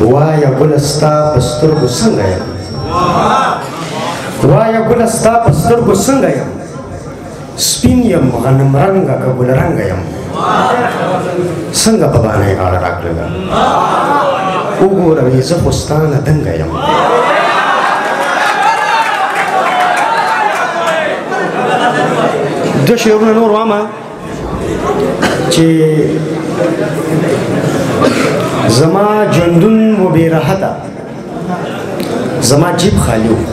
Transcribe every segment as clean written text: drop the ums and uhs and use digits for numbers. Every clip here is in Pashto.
وایا ګل ستا په سترګو څنګه یم وایا ګل ستا په سترګو څنګه یم سپین یم غنم رنګه که ګل رنګه یم څنګه په باندې غاړه راکړله وګوره وې زه خو ستا نه دنګه یم دوه شعرونه نور وامه چې زما ژوندون و بې راحته زما جیب خالي و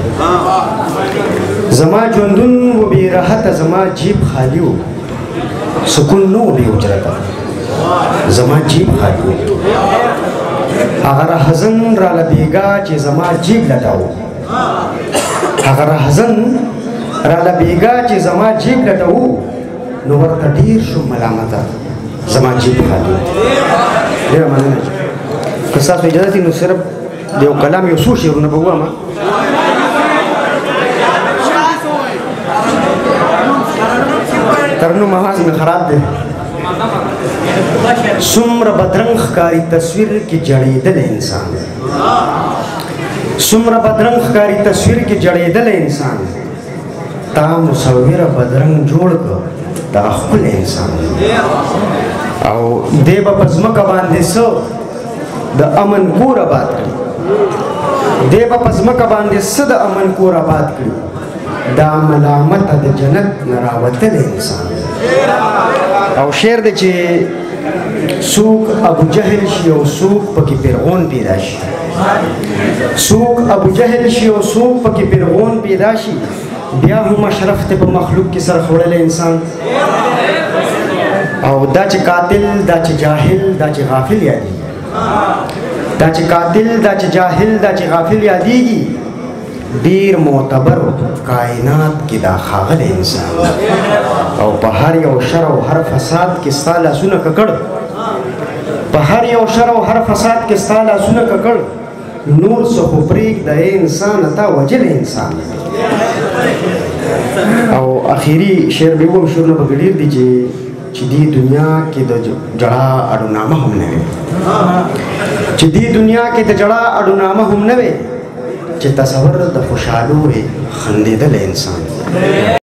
زما ژوندون و بې راحته زما جیب خالي و سکون نه و بې اجرته زما جیب خالي و هغه راحزن راله بېګا چې زما جیب لټاو هغه راحزن راله بېګا چې زما جیب لټاو نو ورته ډېر شو ملامته زما جیب خالي و ډېره مننه که ستاسو اجازه وي نو صرف د یو کلام یو څو شعرونه به ووایم ترنم आवाज مې خراب دی څومره بدرنګ ښکاري تصویر کې جړېدلی انسان څومره بدرنګ ښکاري تصویر کې جړېدلی انسان تا مصوره بدرنګ جوړ کړ دا ښکلی انسان او دی به په ځمکه باندې څه د امن کور آباد کړي دی به په ځمکه باندې څه د امن کور آباد کړي دا ملامته د جنت نه راوتلی انسان او شعر دی چې څوک ابو جهل شي او څوک پکې فرعون پیدا شي څوک ابو جهل شي او څوک پکې فرعون پیدا شي بیا هم اشرف دی په مخلوق کې سر خوړلی انسان او دا چې قاتل دا چې جاهل دا چې غافل یادېږي دا چې قاتل دا چې جاهل دا چې غافل یادېږي ډېر معتبر کائنات کې دا ښاغلی انسان او په هر یو شر او هر فساد کې ستا لاسونه ککړ په هر یو شر او هر فساد کې ستا لاسونه ککړ نور څه خو پرېږده ای انسان تا وجلی انسان او اخیری شعر به ووایم شعرونه پکې ډېر دي چې دې دنیا کې د جړا اډونامه هم نه وي چې دې دنیا کې د جړا اډونامه هم نه وي چې تصور د خوشحالو خندېدلی انسان